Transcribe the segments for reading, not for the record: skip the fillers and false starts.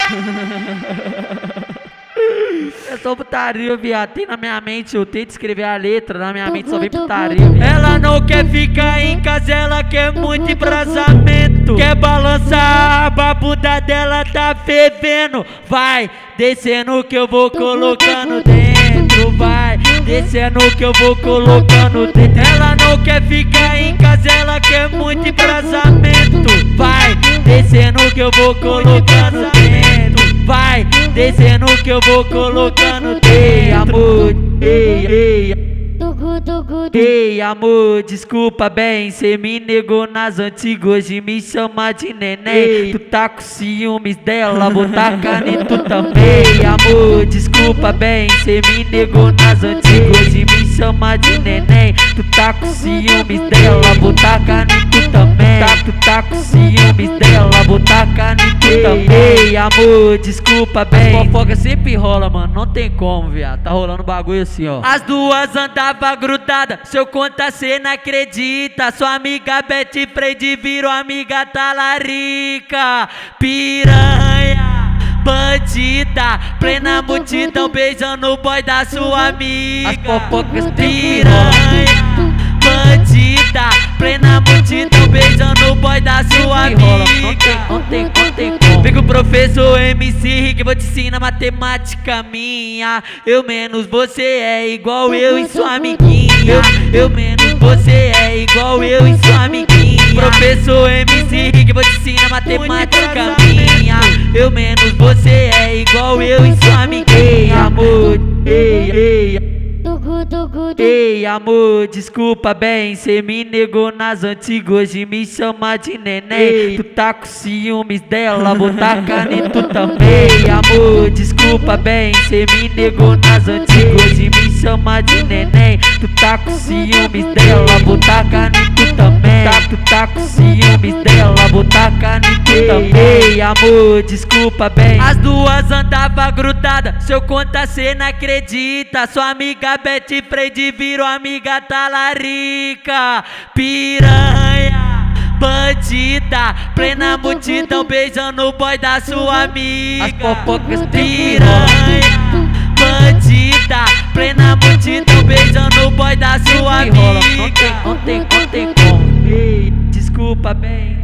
É só putaria, viado. Tem na minha mente, eu tento escrever a letra, na minha mente só vem putaria, viado. Ela não quer ficar em casa, ela quer muito embrasamento. Quer balançar, a bunda dela tá fervendo. Vai descendo que eu vou colocando dentro. Vai descendo que eu vou colocando dentro. Ela não quer ficar em casa, ela quer muito embrasamento. Vai descendo que eu vou colocando dentro. Vai descendo que eu vou colocando. Ei, amor, ei, amor, desculpa bem, cê me negou nas antigas, hoje me chama de neném. Tu tá com ciúmes dela, vou tacar em tu também. Amor, desculpa bem, cê me negou nas antigas, hoje me chama de neném. Tu tá com ciúmes dela, vou tacar em tu também. Tu tá com ciúmes dela, vou tacar em tu também. Amor, desculpa bem. A fofoca sempre rola, mano, não tem como, viado. Tá rolando bagulho assim, ó. As duas andavam grudadas, se eu contar cê não acredita. Sua amiga Betty Freire virou amiga talarica. Piranha, bandida, plena multidão beijando o boy da sua amiga. As fofocas piranha, bandida, plena multidão beijando o boy da sua amiga. Não tem como. Vem com o professor MC Rick, vou te ensinar matemática minha. Eu menos você é igual eu e sua amiguinha. Eu menos você é igual eu e sua amiguinha. Professor MC Rick, vou te ensinar matemática minha. Eu menos você é igual eu e sua amiguinha. Amor, ei, amor, desculpa bem, cê me negou nas antigas, hoje me chama de neném. Tu tá com ciúmes dela, vou tacar em tu também. Amor, desculpa bem, cê me negou nas antigas, hoje me chama de neném. Tu tá com ciúmes dela, vou tacar em tu também. Tu tá com ciúmes dela, vou tacar em tu também. Amor, desculpa bem. As duas andavam grudadas, se eu contar cê não acredita. Sua amiga Betty Freire virou amiga talarica. Piranha, bandida, plena multidão beijando o boy da sua amiga. As fofocas piranha, bandida, plena multidão beijando o boy da sua amiga. Não tem como. Ei, desculpa bem.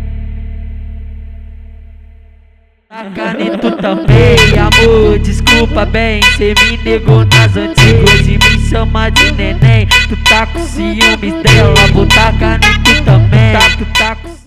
Tacar em tu também, amor, desculpa bem, cê me negou nas antigas, hoje me chama de neném. Tu tá com ciúmes dela, vou tacar em tu também. Tu tá com